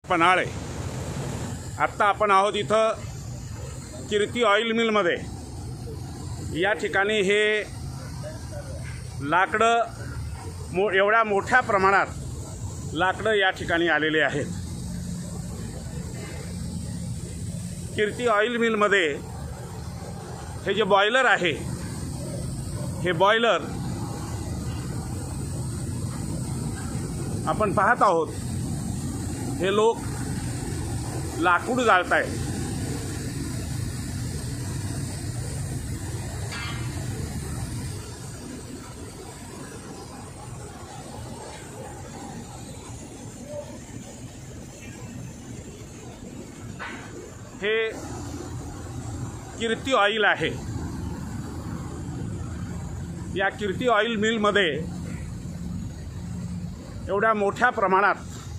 पन्हाळे। आत्ता आपण आहोत इथं कीर्ती ऑइल मिलमध्ये। या ठिकाणी हे लाकडं एवढ्या मोठ्या प्रमाणात लाकडं या ठिकाणी आलेले आहेत। कीर्ती ऑइल मिलमध्ये हे जे बॉयलर आहे, हे बॉयलर आपण पाहत आहोत। हे लोक लाकूड जाळत आहेत। हे कीर्ती ऑइल आहे। या कीर्ती ऑइल मिलमध्ये एवढ्या मोठ्या प्रमाणात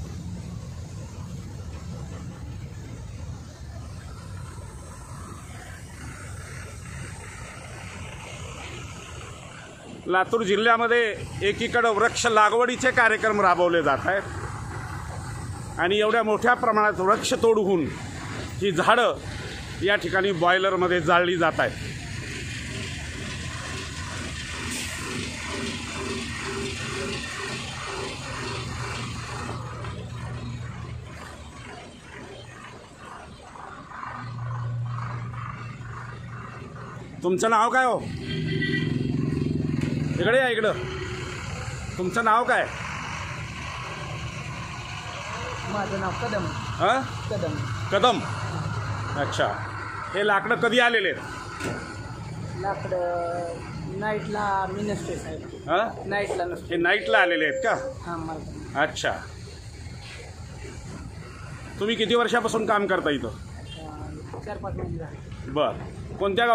लातूर जिल्ह्यामध्ये एकीकडे वृक्ष लागवडीचे कार्यक्रम राबवले जात आहेत आणि एवढ्या मोठ्या प्रमाणात वृक्ष तोड होऊन ही झाडं या ठिकाणी बॉयलरमध्ये जाळली जात आहेत। तुमचं नाव काय हो? इकडे या, इकडं। तुमचं नाव काय? माझं नाव कदम। हां, कदम। कदम। अच्छा, हे लाकडं कधी आलेले आहेत? लाकडं नाईटला मी नसते साहेब। हां, नाईटला नसते। हे नाईटला आलेले आहेत का? हां, मला अच्छा, तुम्ही किती वर्षापासून काम करता इथं? 4-5 महिने झाले। बरं, कोणत्या